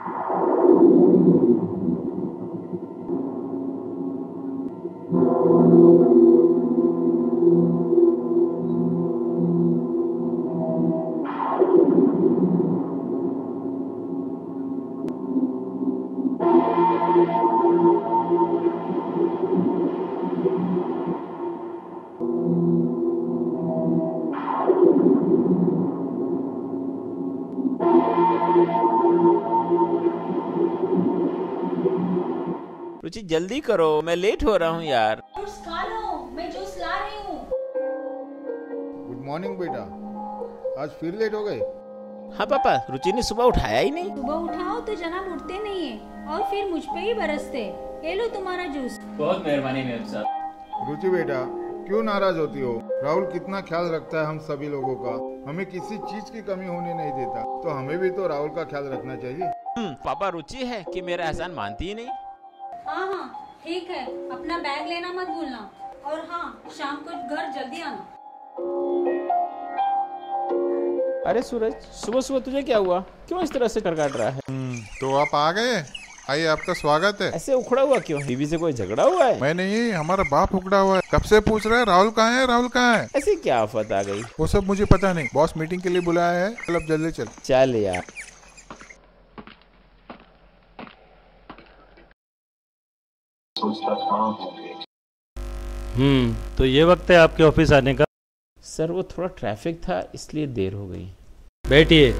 रुचि जल्दी करो, मैं लेट हो रहा हूँ यार। खा लो, मैं जूस ला रही हूँ। गुड मॉर्निंग बेटा, आज फिर लेट हो गए? हाँ पापा, रुचि ने सुबह उठाया ही नहीं। सुबह उठाओ तो जनाब उठते नहीं है और फिर मुझ पे ही बरसते। ये लो तुम्हारा जूस। बहुत मेहरबानी मेम साहब। रुचि बेटा, क्यों नाराज होती हो? राहुल कितना ख्याल रखता है हम सभी लोगों का, हमें किसी चीज की कमी होने नहीं देता, तो हमें भी तो राहुल का ख्याल रखना चाहिए। पापा, रुचि है कि मेरा एहसान मानती ही नहीं। हाँ हाँ ठीक है, अपना बैग लेना मत भूलना, और हाँ शाम को घर जल्दी आना। अरे सूरज, सुबह सुबह तुझे क्या हुआ? क्यों इस तरह से करकाट रहा है? तो आप आ गए? आइए, आपका स्वागत है। ऐसे उखड़ा हुआ क्यों? बीवी से कोई झगड़ा हुआ है? मैं नहीं, हमारा बाप उखड़ा हुआ है। कब से पूछ रहा है राहुल कहाँ है, राहुल कहाँ है। ऐसी क्या आफत आ गई? वो सब मुझे पता नहीं, बॉस मीटिंग के लिए बुलाया है। चल अब जल्दी चल। चल यार। तो ये वक्त है आपके ऑफिस आने का? सर वो थोड़ा ट्रैफिक था इसलिए देर हो गई। बैठिए।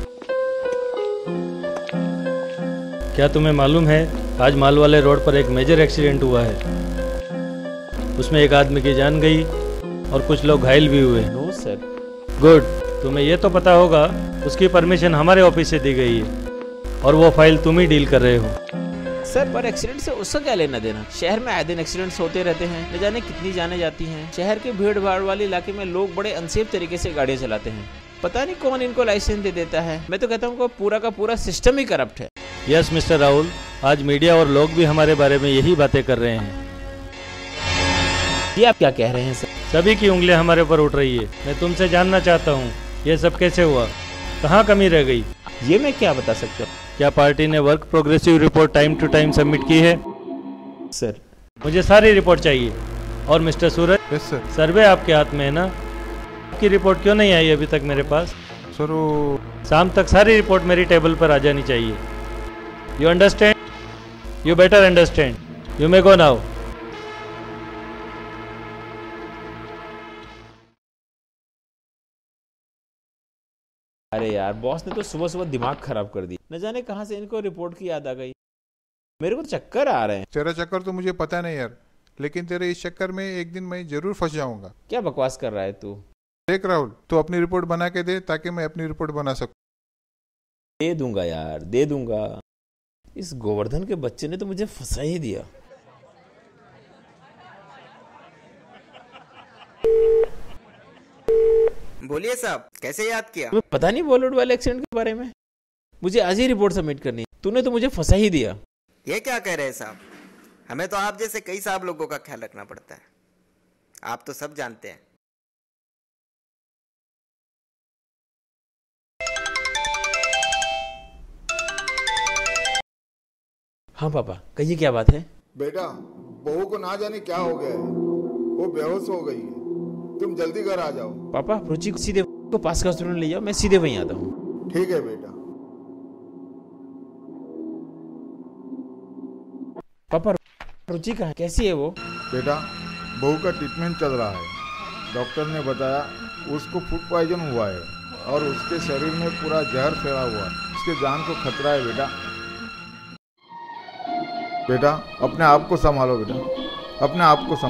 क्या तुम्हें मालूम है आज माल वाले रोड पर एक मेजर एक्सीडेंट हुआ है? उसमें एक आदमी की जान गई और कुछ लोग घायल भी हुए। No sir. गुड, तुम्हें ये तो पता होगा उसकी परमिशन हमारे ऑफिस से दी गई है और वो फाइल तुम ही डील कर रहे हो। सर पर एक्सीडेंट से उसका क्या लेना देना? शहर में आए दिन एक्सीडेंट्स होते रहते हैं, न जाने कितनी जाने जाती हैं। शहर के भीड़ भाड़ वाले इलाके में लोग बड़े अनसेफ तरीके से गाड़ियां चलाते हैं। पता नहीं कौन इनको लाइसेंस दे देता है। मैं तो कहता हूँ पूरा का पूरा सिस्टम ही करप्ट है। यस मिस्टर राहुल, आज मीडिया और लोग भी हमारे बारे में यही बातें कर रहे हैं। ये आप क्या कह रहे हैं सर? सभी की उंगलियां हमारे ऊपर उठ रही है। मैं तुमसे जानना चाहता हूँ ये सब कैसे हुआ, कहाँ कमी रह गई? ये मैं क्या बता सकता हूँ? क्या पार्टी ने work progressive report time to time submit की है? सर मुझे सारी रिपोर्ट चाहिए। और mister Suraj, yes sir. Survey आपके हाथ में है ना? आपकी रिपोर्ट क्यों नहीं आई अभी तक मेरे पास? सर वो शाम तक सारी रिपोर्ट मेरी टेबल पर आ जानी चाहिए। You understand? You better understand. You may go now. अरे यार, बॉस ने तो सुबह सुबह दिमाग खराब कर दिया। न जाने कहां से इनको रिपोर्ट की याद आ गई। मेरे को चक्कर आ रहे हैं। तेरा चक्कर तो मुझे पता नहीं यार, लेकिन तेरे इस चक्कर में एक दिन मैं जरूर फंस जाऊंगा। क्या बकवास कर रहा है तू? देख राहुल, तू अपनी रिपोर्ट बना के दे ताकि मैं अपनी रिपोर्ट बना सकूं। दे दूंगा यार, दे दूंगा। इस गोवर्धन के बच्चे ने तो मुझे फंसा ही दिया। बोलिए साहब, कैसे याद किया? तुम्हें पता नहीं बॉलीवुड वाले एक्सीडेंट के बारे में? मुझे आज ही रिपोर्ट सबमिट करनी है। तूने तो मुझे फंसा ही दिया। ये क्या कह रहे हैं साहब? हमें तो आप जैसे कई साहब लोगों का ख्याल रखना पड़ता है, आप तो सब जानते हैं। हाँ पापा, कहिए क्या बात है? बेटा, बहू को ना जाने क्या हो गया है, वो बेहोश हो गई है। तुम जल्दी घर आ जाओ। पापा, रुचि को सीधे को पास का हॉस्पिटल ले जाओ, मैं सीधे वहीं आता हूँ। ठीक है बेटा। पापा, रुचि कहाँ है? कैसी है वो? बेटा, बहू का ट्रीटमेंट चल रहा है। डॉक्टर ने बताया उसको फूड पॉइजन हुआ है और उसके शरीर में पूरा जहर फैला हुआ है। उसके जान को खतरा है बेटा। बेटा, अपने आप को संभालो बेटा, अपने आप को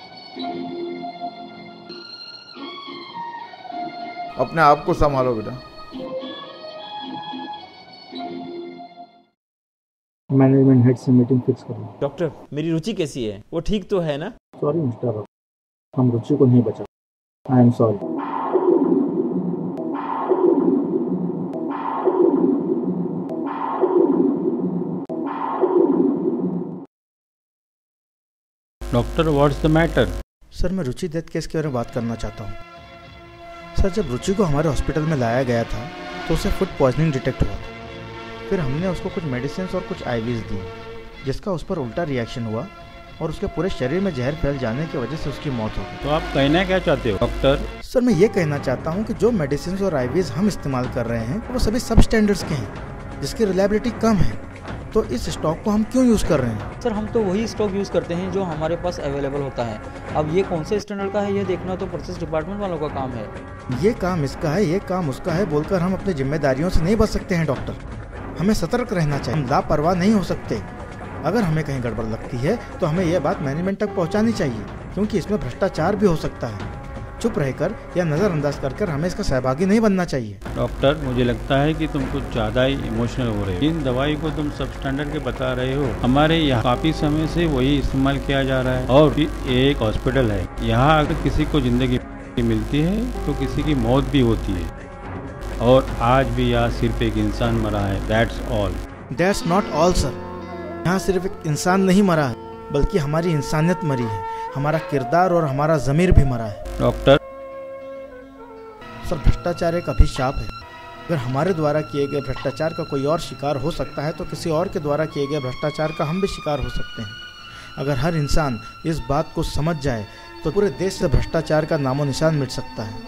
अपने आप को संभालो बेटा। मैनेजमेंट हेड से मीटिंग फिक्स करो। डॉक्टर, मेरी रुचि कैसी है? वो ठीक तो है ना? सॉरी मिस्टर राव, हम रुचि को नहीं बचा। I am sorry. Doctor, what's the matter? Sir, मैं रुचि डेथ केस के बारे में बात करना चाहता हूँ। सर, जब रुचि को हमारे हॉस्पिटल में लाया गया था तो उसे फूड पॉइजनिंग डिटेक्ट हुआ था। फिर हमने उसको कुछ मेडिसिन और कुछ आईवीज दी, जिसका उस पर उल्टा रिएक्शन हुआ और उसके पूरे शरीर में जहर फैल जाने की वजह से उसकी मौत हो गई। तो आप कहना क्या चाहते हो डॉक्टर? सर, मैं ये कहना चाहता हूँ कि जो मेडिसिन और आईवीज हम इस्तेमाल कर रहे हैं वो सभी सब स्टैंडर्ड्स के हैं, जिसकी रिलायबिलिटी कम है। तो इस स्टॉक को हम क्यों यूज़ कर रहे हैं? सर, हम तो वही स्टॉक यूज़ करते हैं जो हमारे पास अवेलेबल होता है। अब ये कौन से स्टैंडर्ड का है ये देखना तो प्रोसेस डिपार्टमेंट वालों का काम है। ये काम इसका है, ये काम उसका है बोलकर हम अपनी जिम्मेदारियों से नहीं बच सकते हैं डॉक्टर। हमें सतर्क रहना चाहिए, हम लापरवाह नहीं हो सकते। अगर हमें कहीं गड़बड़ लगती है तो हमें यह बात मैनेजमेंट तक पहुंचानी चाहिए, क्योंकि इसमें भ्रष्टाचार भी हो सकता है। चुप रहकर या नज़रअंदाज कर हमें इसका सहभागी नहीं बनना चाहिए। डॉक्टर, मुझे लगता है कि तुम कुछ ज़्यादा ही इमोशनल हो रहे हो। इन दवाई को तुम सब स्टैंडर्ड के बता रहे हो, हमारे यहाँ काफ़ी समय से वही इस्तेमाल किया जा रहा है। और एक हॉस्पिटल है, यहाँ अगर किसी को जिंदगी मिलती है तो किसी की मौत भी होती है, और आज भी यहाँ सिर्फ एक इंसान मरा है। That's all. That's not all sir, यहाँ सिर्फ एक इंसान नहीं मरा है, बल्कि हमारी इंसानियत मरी है, हमारा किरदार और हमारा ज़मीर भी मरा है। डॉक्टर सर, भ्रष्टाचार एक अभिशाप है। अगर हमारे द्वारा किए गए भ्रष्टाचार का कोई और शिकार हो सकता है तो किसी और के द्वारा किए गए भ्रष्टाचार का हम भी शिकार हो सकते हैं। अगर हर इंसान इस बात को समझ जाए तो पूरे देश से भ्रष्टाचार का नामो निशान मिट सकता है।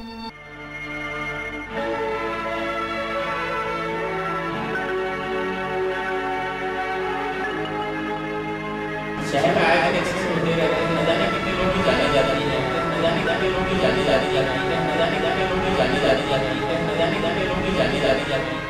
शहर में आए दिन एक्सीडेंट होते रहते हैं, न जाने कितने लोग की जाने जाती है, न जाने कितने लोग की जाने जाती है, न जाने कितने लोग की जाने जाती है, न जाने कितने लोग की जाने जाती है।